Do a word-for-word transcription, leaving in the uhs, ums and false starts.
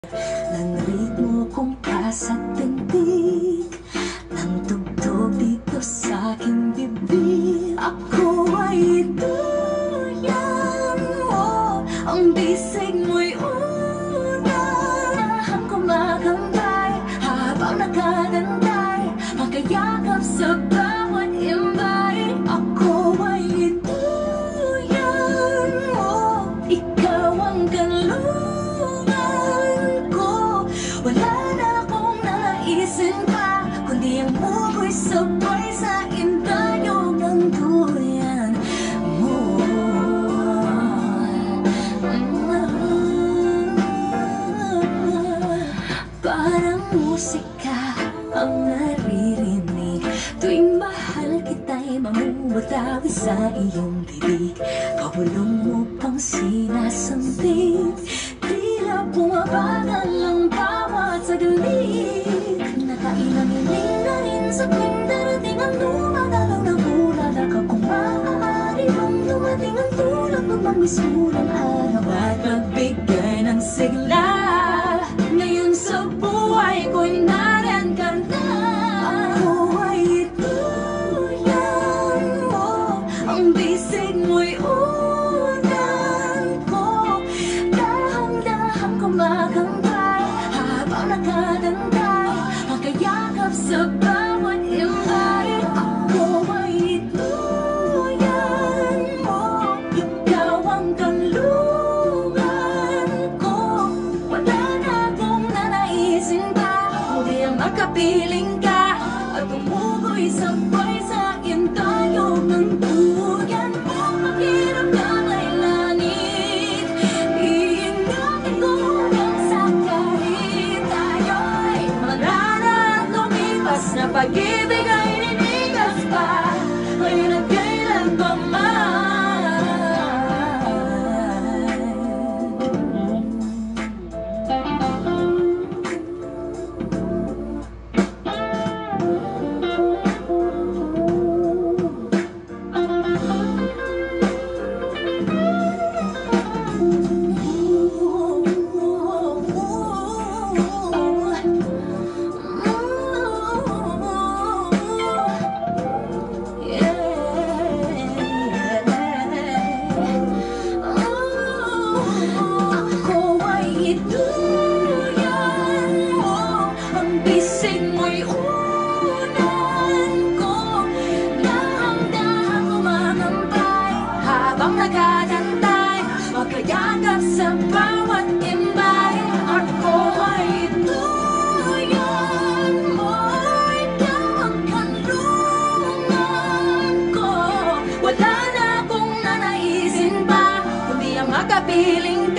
Ng ritmo kong kasatintig ng tugtog dito sa aking bibig. Ako ay duyan mo, ang bisig mo'y unahan ko magantay habang nakadantay, magkayakap sa bawat imbay. Ako ay duyan mo, ikaw ang kaluluwa. Wala na akong naisin pa, kundi ang muko'y sabay sa intayog ng duyan mo. Parang musika ang naririnig tuwing mahal kita'y mamumutawi sa iyong bibig. Pabulong mo pang sinasambit, tila bumabagal ang bawat saglit. Nakailanginig na rin sa tuwing darating ang dumadalaw na bulala ka. Kung maaari bang dumating ang tulad ng pamisulang araw at magbigay ng sigla. Ngayon sa buhay ko'y nariyan ka na. Ako ay duyan mo, ang bisig mo'y unan ko. Dahang-dahang kumagantay habang nakadantay, magkayakap sa bawat imbay. Ako ay duyan mo, ikaw ang kanlungan ko. Wala na akong nanaisin pa, kundi ang makapiling ka at tumugoy sabay sa intayog ng duyan mo. Mahirap kang laylanin, iingatan ko hanggang sa kahit tayo'y manana at lumipas na pag-ibig ay ninigas pa, ngayon at kailan pa man. Ako ay duyan mo, ang bisig mo'y unan ko. Dahang-dahang kumagantay habang nakadantay, magkayakap sa bawat imbay. Ako ay duyan mo, ikaw ang kanlungan ko. Wala na akong nanaisin pa, kundi ang makapiling